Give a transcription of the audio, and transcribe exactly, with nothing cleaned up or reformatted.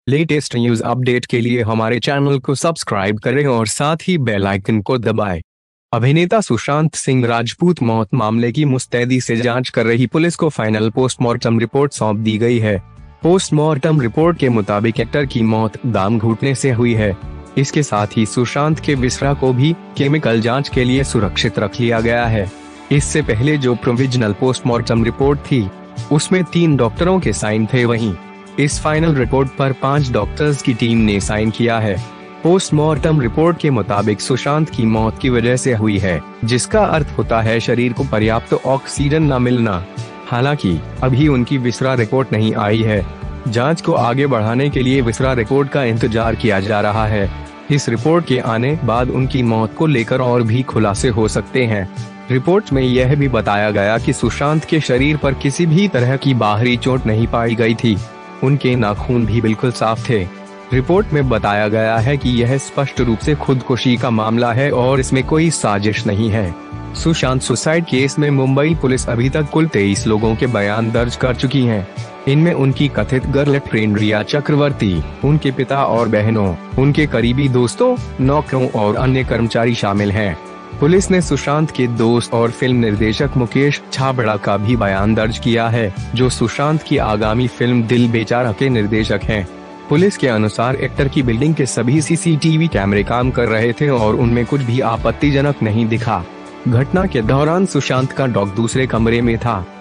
Latest news update के लिए हमारे चैनल को सब्सक्राइब करें और साथ ही बेल आइकन को दबाएं। अभिनेता सुशांत सिंह राजपूत मौत मामले की मुस्तैदी से जांच कर रही पुलिस को फाइनल पोस्टमार्टम रिपोर्ट सौंप दी गई है। पोस्टमार्टम रिपोर्ट के मुताबिक एक्टर की मौत दम घुटने से हुई है। इसके साथ ही सुशांत के विसरा को भी केमिकल जांच के लिए सुरक्षित रख लिया गया है। इससे पहले जो प्रोविजनल पोस्टमार्टम रिपोर्ट थी उसमें तीन डॉक्टरों के साइन थे, वहीं इस फाइनल रिपोर्ट पर पांच डॉक्टर्स की टीम ने साइन किया है। पोस्टमार्टम रिपोर्ट के मुताबिक सुशांत की मौत की वजह से हुई है, जिसका अर्थ होता है शरीर को पर्याप्त ऑक्सीजन न मिलना। हालांकि अभी उनकी विसरा रिपोर्ट नहीं आई है। जांच को आगे बढ़ाने के लिए विसरा रिपोर्ट का इंतजार किया जा रहा है। इस रिपोर्ट के आने बाद उनकी मौत को लेकर और भी खुलासे हो सकते हैं। रिपोर्ट में यह भी बताया गया कि सुशांत के शरीर पर किसी भी तरह की बाहरी चोट नहीं पाई गई थी। उनके नाखून भी बिल्कुल साफ थे। रिपोर्ट में बताया गया है कि यह स्पष्ट रूप से खुदकुशी का मामला है और इसमें कोई साजिश नहीं है। सुशांत सुसाइड केस में मुंबई पुलिस अभी तक कुल तेईस लोगों के बयान दर्ज कर चुकी है। इनमें उनकी कथित गर्लफ्रेंड रिया चक्रवर्ती, उनके पिता और बहनों, उनके करीबी दोस्तों, नौकरों और अन्य कर्मचारी शामिल हैं। पुलिस ने सुशांत के दोस्त और फिल्म निर्देशक मुकेश छाबड़ा का भी बयान दर्ज किया है, जो सुशांत की आगामी फिल्म दिल बेचारा के निर्देशक हैं। पुलिस के अनुसार एक्टर की बिल्डिंग के सभी सीसीटीवी कैमरे काम कर रहे थे और उनमें कुछ भी आपत्तिजनक नहीं दिखा। घटना के दौरान सुशांत का डॉग दूसरे कमरे में था।